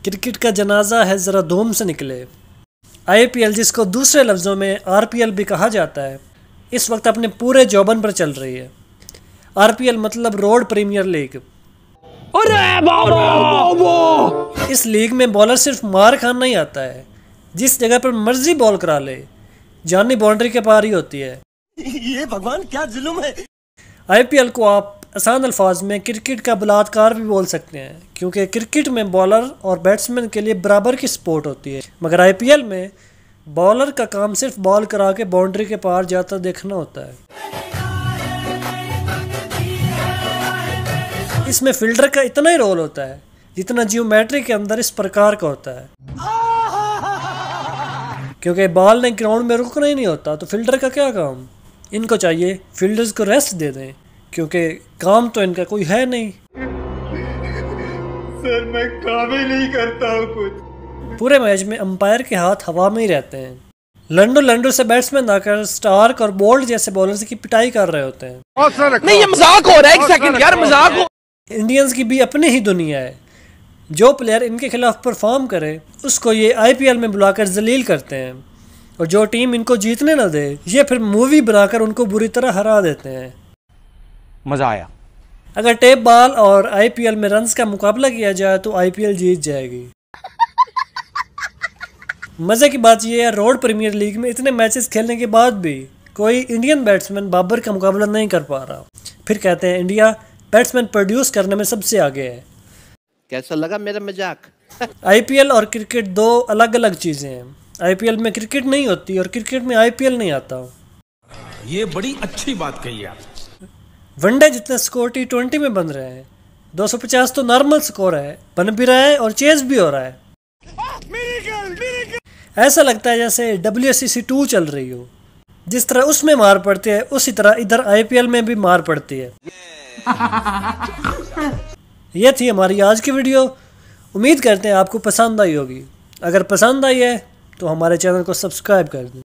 Cricket का जनाजा है ज़रा धूम से निकले। आईपीएल, जिसको दूसरे लफ्ज़ों में आरपीएल भी कहा जाता है, इस वक्त अपने पूरे जौबन पर चल रही है। आरपीएल मतलब रोड प्रीमियर लीग। इस लीग में बॉलर सिर्फ मार खाना ही आता है, जिस जगह पर मर्जी बॉल करा ले, जानी बाउंड्री के पार ही होती है। ये भगवान क्या जुल्म है। आईपीएल को आप आसान अल्फाज में क्रिकेट का बलात्कार भी बोल सकते हैं, क्योंकि क्रिकेट में बॉलर और बैट्समैन के लिए बराबर की सपोर्ट होती है, मगर आईपीएल में बॉलर का काम सिर्फ बॉल करा के बाउंड्री के पार जाता देखना होता है। इसमें फील्डर का इतना ही रोल होता है जितना जियोमेट्री के अंदर इस प्रकार का होता है, क्योंकि बॉल ने ग्राउंड में रुकना ही नहीं होता, तो फील्डर का क्या काम। इनको चाहिए फील्डर्स को रेस्ट दे दें, क्योंकि काम तो इनका कोई है नहीं। सर मैं काम ही नहीं करता हूँ कुछ। पूरे मैच में अंपायर के हाथ हवा में ही रहते हैं। लंडो लंडो से बैट्समैन आकर स्टार्क और बोल्ट जैसे बॉलर्स की पिटाई कर रहे होते हैं। नहीं, ये मजाक हो रहा है, एक सेकंड यार, मजाक हो। इंडियंस की भी अपनी ही दुनिया है। जो प्लेयर इनके खिलाफ परफॉर्म करे उसको ये आईपीएल में बुलाकर जलील करते हैं, और जो टीम इनको जीतने न दे ये फिर मूवी बनाकर उनको बुरी तरह हरा देते हैं। मजा आया। अगर टेप बॉल और आईपीएल में रन्स का मुकाबला किया जाए तो आईपीएल जीत जाएगी। मजे की बात यह है, रोड प्रीमियर लीग में इतने मैचेस खेलने के बाद भी कोई इंडियन बैट्समैन बाबर का मुकाबला नहीं कर पा रहा। फिर कहते हैं इंडिया बैट्समैन प्रोड्यूस करने में सबसे आगे है। कैसा लगा मेरा मजाक? आईपीएल और क्रिकेट दो अलग अलग चीजें हैं। आईपीएल में क्रिकेट नहीं होती और क्रिकेट में आईपीएल नहीं आता। ये बड़ी अच्छी बात कही आप। वनडे जितने स्कोर T20 में बन रहे हैं, 250 तो नॉर्मल स्कोर है, बन भी रहा है और चेज भी हो रहा है। ऐसा लगता है जैसे WSCC 2 चल रही हो। जिस तरह उसमें मार पड़ती है उसी तरह इधर आईपीएल में भी मार पड़ती है। ये थी हमारी आज की वीडियो। उम्मीद करते हैं आपको पसंद आई होगी। अगर पसंद आई है तो हमारे चैनल को सब्सक्राइब कर दें।